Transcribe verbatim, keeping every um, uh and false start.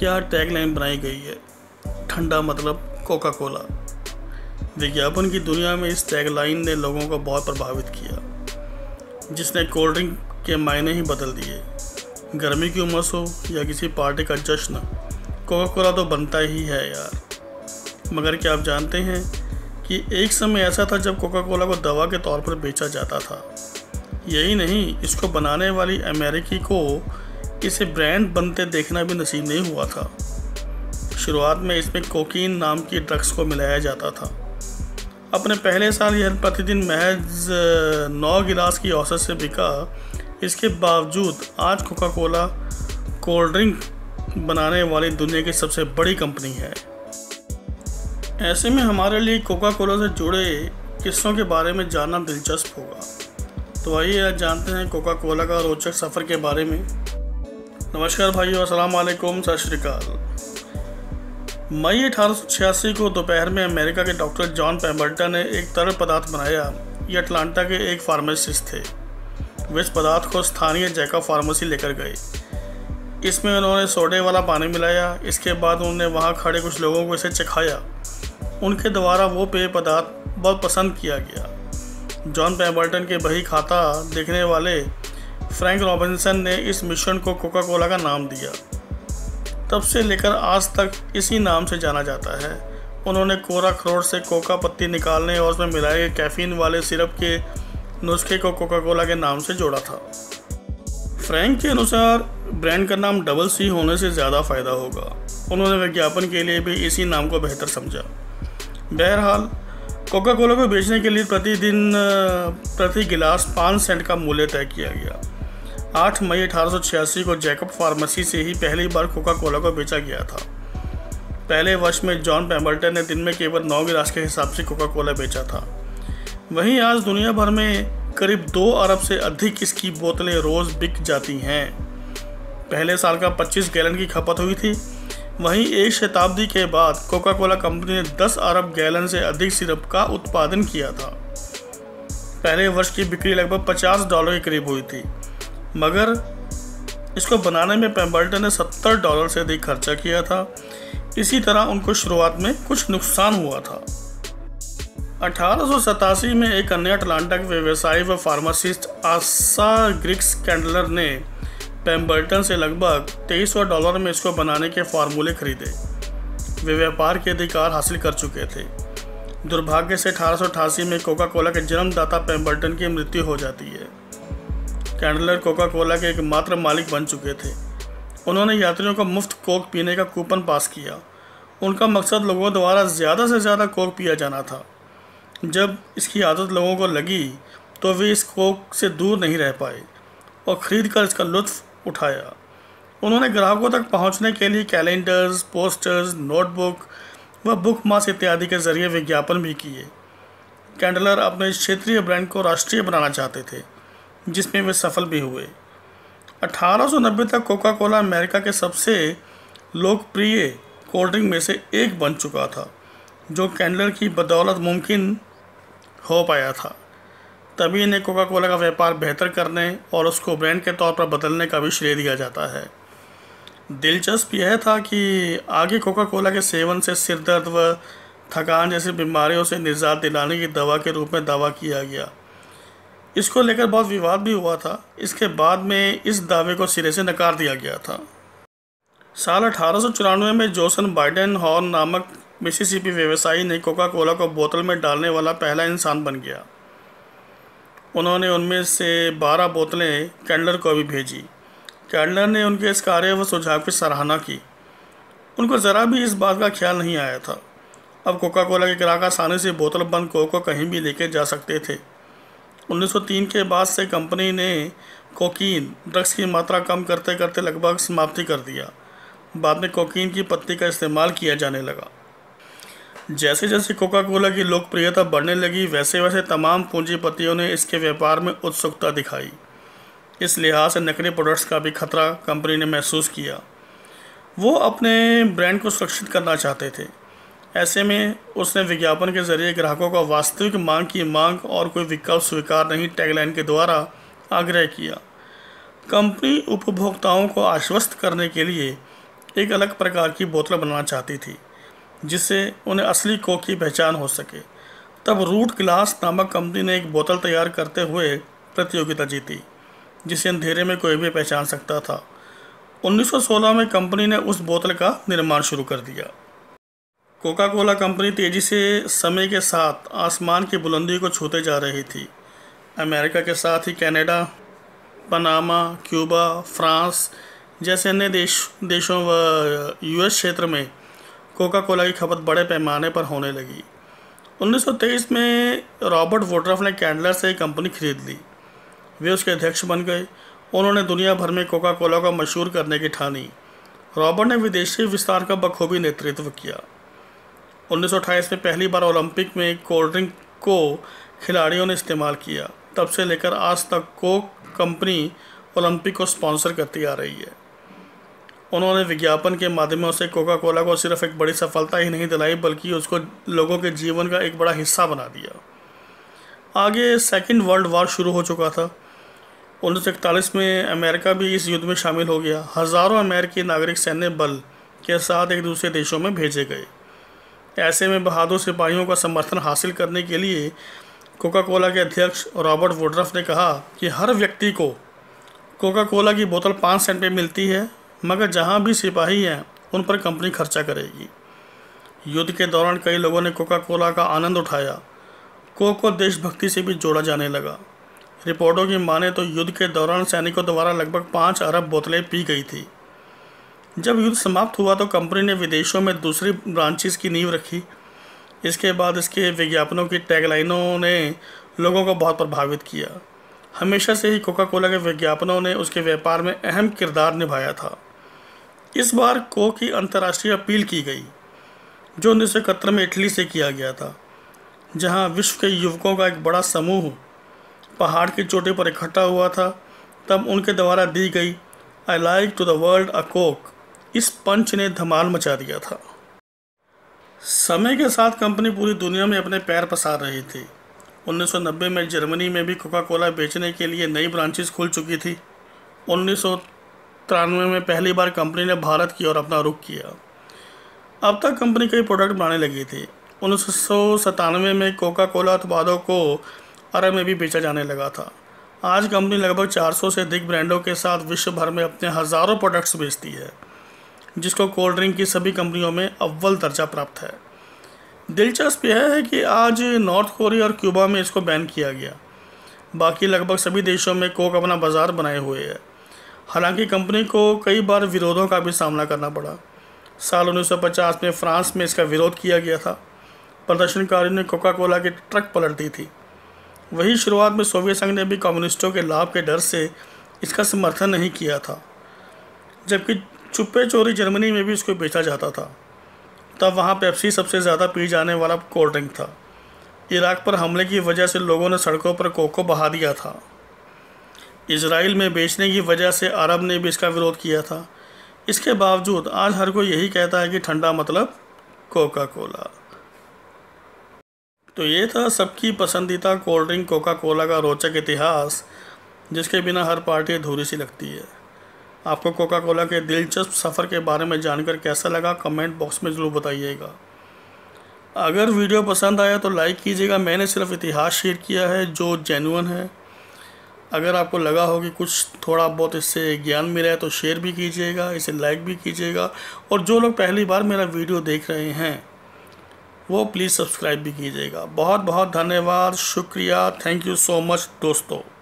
क्या टैगलाइन बनाई गई है, ठंडा मतलब कोका कोला। विज्ञापन की दुनिया में इस टैगलाइन ने लोगों को बहुत प्रभावित किया, जिसने कोल्ड ड्रिंक के मायने ही बदल दिए। गर्मी की उमस हो या किसी पार्टी का जश्न, कोका कोला तो बनता ही है यार। मगर क्या आप जानते हैं कि एक समय ऐसा था जब कोका कोला को दवा के तौर पर बेचा जाता था। यही नहीं, इसको बनाने वाली अमेरिकी को इसे ब्रांड बनते देखना भी नसीब नहीं हुआ था। शुरुआत में इसमें कोकीन नाम की ड्रग्स को मिलाया जाता था। अपने पहले साल यह प्रतिदिन महज नौ गिलास की औसत से बिका। इसके बावजूद आज कोका कोला कोल्ड ड्रिंक बनाने वाली दुनिया की सबसे बड़ी कंपनी है। ऐसे में हमारे लिए कोका कोला से जुड़े किस्सों के बारे में जानना दिलचस्प होगा। तो आइए आज जानते हैं कोका कोला का रोचक सफ़र के बारे में। नमस्कार भाइयों, अस्सलाम वालेकुम, सत श्री अकाल। मई अठारह सौ छियासी को दोपहर में अमेरिका के डॉक्टर जॉन पेम्बल्टन ने एक तरल पदार्थ बनाया। ये अटलांटा के एक फार्मासिस्ट थे। वे इस पदार्थ को स्थानीय जैकब फार्मेसी लेकर गए। इसमें उन्होंने सोडे वाला पानी मिलाया। इसके बाद उन्होंने वहाँ खड़े कुछ लोगों को इसे चखाया। उनके द्वारा वो पेय पदार्थ बहुत पसंद किया गया। जॉन पेम्बल्टन के बही खाता देखने वाले फ्रैंक रॉबिन्सन ने इस मिश्रण को कोका कोला का नाम दिया। तब से लेकर आज तक इसी नाम से जाना जाता है। उन्होंने कोरा अखरोट से कोका पत्ती निकालने और उसमें मिलाए गए कैफीन वाले सिरप के नुस्खे को कोका कोला के नाम से जोड़ा था। फ्रैंक के अनुसार ब्रांड का नाम डबल सी होने से ज़्यादा फ़ायदा होगा। उन्होंने विज्ञापन के लिए भी इसी नाम को बेहतर समझा। बहरहाल कोका कोला को बेचने के लिए प्रतिदिन प्रति गिलास पाँच सेंट का मूल्य तय किया गया। आठ मई अठारह सौ छियासी को जैकब फार्मेसी से ही पहली बार कोका कोला को बेचा गया था। पहले वर्ष में जॉन पेम्बल्टन ने दिन में केवल नौ गिलास के हिसाब से कोका कोला बेचा था। वहीं आज दुनिया भर में करीब दो अरब से अधिक इसकी बोतलें रोज़ बिक जाती हैं। पहले साल का पच्चीस गैलन की खपत हुई थी। वहीं एक शताब्दी के बाद कोका कोला कंपनी ने दस अरब गैलन से अधिक सिरप का उत्पादन किया था। पहले वर्ष की बिक्री लगभग पचास डॉलर के करीब हुई थी, मगर इसको बनाने में पेम्बल्टन ने सत्तर डॉलर से अधिक खर्चा किया था। इसी तरह उनको शुरुआत में कुछ नुकसान हुआ था। अठारह सौ सतासी में एक अन्य अटलांटा के व्यवसायी व फार्मासिस्ट आसा ग्रिक्स कैंडलर ने पेम्बल्टन से लगभग तेईस सौ डॉलर में इसको बनाने के फार्मूले खरीदे। वे व्यापार के अधिकार हासिल कर चुके थे। दुर्भाग्य से अठारह सौ अठासी में कोका कोला के जन्मदाता पेम्बल्टन की मृत्यु हो जाती है। कैंडलर कोका कोला के एकमात्र मालिक बन चुके थे। उन्होंने यात्रियों को मुफ्त कोक पीने का कूपन पास किया। उनका मकसद लोगों द्वारा ज़्यादा से ज़्यादा कोक पिया जाना था। जब इसकी आदत लोगों को लगी तो वे इस कोक से दूर नहीं रह पाए और ख़रीद कर इसका लुत्फ़ उठाया। उन्होंने ग्राहकों तक पहुंचने के लिए कैलेंडर्स, पोस्टर्स, नोटबुक व बुक मार्क्स इत्यादि के ज़रिए विज्ञापन भी किए। कैंडलर अपने क्षेत्रीय ब्रांड को राष्ट्रीय बनाना चाहते थे, जिसमें वे सफल भी हुए। अठारह सौ नब्बे तक कोका कोला अमेरिका के सबसे लोकप्रिय कोल्ड ड्रिंक में से एक बन चुका था, जो कैंडलर की बदौलत मुमकिन हो पाया था। तभी इन्हें कोका कोला का व्यापार बेहतर करने और उसको ब्रांड के तौर पर बदलने का भी श्रेय दिया जाता है। दिलचस्प यह था कि आगे कोका कोला के सेवन से सिर दर्द व थकान जैसी बीमारियों से निजात दिलाने की दवा के रूप में दावा किया गया। इसको लेकर बहुत विवाद भी हुआ था। इसके बाद में इस दावे को सिरे से नकार दिया गया था। साल अठारह सौ चौरानवे में जोसन बाइडेन हॉर्न नामक मिसिसिपी व्यवसायी ने कोका कोला को बोतल में डालने वाला पहला इंसान बन गया। उन्होंने उनमें से बारह बोतलें कैंडलर को भी भेजी। कैंडलर ने उनके इस कार्य व सुझाव की सराहना की। उनको ज़रा भी इस बात का ख्याल नहीं आया था। अब कोका कोला के ग्राहक आसानी से बोतल बंद कोक को कहीं भी लेके जा सकते थे। उन्नीस सौ तीन के बाद से कंपनी ने कोकीन ड्रग्स की मात्रा कम करते करते लगभग समाप्ति कर दिया। बाद में कोकीन की पत्ती का इस्तेमाल किया जाने लगा। जैसे जैसे कोका कोला की लोकप्रियता बढ़ने लगी, वैसे वैसे तमाम पूंजीपतियों ने इसके व्यापार में उत्सुकता दिखाई। इस लिहाज से नकली प्रोडक्ट्स का भी खतरा कंपनी ने महसूस किया। वो अपने ब्रांड को सुरक्षित करना चाहते थे। ऐसे में उसने विज्ञापन के जरिए ग्राहकों को वास्तविक मांग की मांग और कोई विकल्प स्वीकार नहीं टैगलाइन के द्वारा आग्रह किया। कंपनी उपभोक्ताओं को आश्वस्त करने के लिए एक अलग प्रकार की बोतल बनाना चाहती थी जिससे उन्हें असली कोक की पहचान हो सके। तब रूट ग्लास नामक कंपनी ने एक बोतल तैयार करते हुए प्रतियोगिता जीती जिसे अंधेरे में कोई भी पहचान सकता था। उन्नीस सौ सोलह में कंपनी ने उस बोतल का निर्माण शुरू कर दिया। कोका कोला कंपनी तेज़ी से समय के साथ आसमान की बुलंदी को छूते जा रही थी। अमेरिका के साथ ही कनाडा, पनामा, क्यूबा, फ्रांस जैसे अन्य देश देशों व यूएस क्षेत्र में कोका कोला की खपत बड़े पैमाने पर होने लगी। उन्नीस सौ तेईस में रॉबर्ट वुडरफ ने कैडलर से एक कंपनी खरीद ली। वे उसके अध्यक्ष बन गए। उन्होंने दुनिया भर में कोका कोला को मशहूर करने की ठानी। रॉबर्ट ने विदेशी विस्तार का बखूबी नेतृत्व किया। उन्नीस सौ अट्ठाईस में पहली बार ओलंपिक में कोल्ड ड्रिंक को खिलाड़ियों ने इस्तेमाल किया। तब से लेकर आज तक कोक कंपनी ओलंपिक को स्पॉन्सर करती आ रही है। उन्होंने विज्ञापन के माध्यमों से कोका कोला को सिर्फ एक बड़ी सफलता ही नहीं दिलाई बल्कि उसको लोगों के जीवन का एक बड़ा हिस्सा बना दिया। आगे सेकेंड वर्ल्ड वॉर शुरू हो चुका था। उन्नीस सौ इकतालीस में अमेरिका भी इस युद्ध में शामिल हो गया। हज़ारों अमेरिकी नागरिक सैन्य बल के साथ एक दूसरे देशों में भेजे गए। ऐसे में बहादुर सिपाहियों का समर्थन हासिल करने के लिए कोका कोला के अध्यक्ष रॉबर्ट वुडरफ ने कहा कि हर व्यक्ति को कोका कोला की बोतल पाँच सेंट पे मिलती है, मगर जहाँ भी सिपाही हैं उन पर कंपनी खर्चा करेगी। युद्ध के दौरान कई लोगों ने कोका कोला का आनंद उठाया। कोक को देशभक्ति से भी जोड़ा जाने लगा। रिपोर्टों की माने तो युद्ध के दौरान सैनिकों द्वारा लगभग पाँच अरब बोतलें पी गई थी। जब युद्ध समाप्त हुआ तो कंपनी ने विदेशों में दूसरी ब्रांचेस की नींव रखी। इसके बाद इसके विज्ञापनों की टैगलाइनों ने लोगों को बहुत प्रभावित किया। हमेशा से ही कोका कोला के विज्ञापनों ने उसके व्यापार में अहम किरदार निभाया था। इस बार कोक की अंतर्राष्ट्रीय अपील की गई जो उन्नीस सौ इकहत्तर में इटली से किया गया था, जहां विश्व के युवकों का एक बड़ा समूह पहाड़ की चोटी पर इकट्ठा हुआ था। तब उनके द्वारा दी गई I like to the world a Coke इस पंच ने धमाल मचा दिया था। समय के साथ कंपनी पूरी दुनिया में अपने पैर पसार रही थी। उन्नीस सौ नब्बे में जर्मनी में भी कोका कोला बेचने के लिए नई ब्रांचेस खुल चुकी थी। उन्नीस सौ तिरानवे में पहली बार कंपनी ने भारत की ओर अपना रुख किया। अब तक कंपनी कई प्रोडक्ट बनाने लगी थी। उन्नीस सौ सतानवे में कोका कोला उत्पादों को अरब में भी बेचा जाने लगा था। आज कंपनी लगभग चार सौ से अधिक ब्रांडों के साथ विश्व भर में अपने हज़ारों प्रोडक्ट्स बेचती है, जिसको कोल्ड ड्रिंक की सभी कंपनियों में अव्वल दर्जा प्राप्त है। दिलचस्प यह है कि आज नॉर्थ कोरिया और क्यूबा में इसको बैन किया गया। बाकी लगभग सभी देशों में कोक अपना बाजार बनाए हुए है। हालांकि कंपनी को कई बार विरोधों का भी सामना करना पड़ा। साल उन्नीस सौ पचास में फ्रांस में इसका विरोध किया गया था। प्रदर्शनकारियों ने कोका कोला की ट्रक पलट दी थी। वही शुरुआत में सोवियत संघ ने भी कम्युनिस्टों के लाभ के डर से इसका समर्थन नहीं किया था, जबकि चुप्पे चोरी जर्मनी में भी इसको बेचा जाता था। तब वहाँ पेप्सी सबसे ज़्यादा पी जाने वाला कोल्ड ड्रिंक था। इराक पर हमले की वजह से लोगों ने सड़कों पर कोक को बहा दिया था। इजराइल में बेचने की वजह से अरब ने भी इसका विरोध किया था। इसके बावजूद आज हर कोई यही कहता है कि ठंडा मतलब कोका कोला। तो ये था सबकी पसंदीदा कोल्ड ड्रिंक कोका कोला का रोचक इतिहास, जिसके बिना हर पार्टी अधूरी सी लगती है। आपको कोका कोला के दिलचस्प सफ़र के बारे में जानकर कैसा लगा कमेंट बॉक्स में ज़रूर बताइएगा। अगर वीडियो पसंद आया तो लाइक कीजिएगा। मैंने सिर्फ इतिहास शेयर किया है जो जेन्युइन है। अगर आपको लगा हो कि कुछ थोड़ा बहुत इससे ज्ञान मिला है तो शेयर भी कीजिएगा, इसे लाइक भी कीजिएगा। और जो लोग पहली बार मेरा वीडियो देख रहे हैं वो प्लीज़ सब्सक्राइब भी कीजिएगा। बहुत बहुत धन्यवाद, शुक्रिया, थैंक यू सो मच दोस्तों।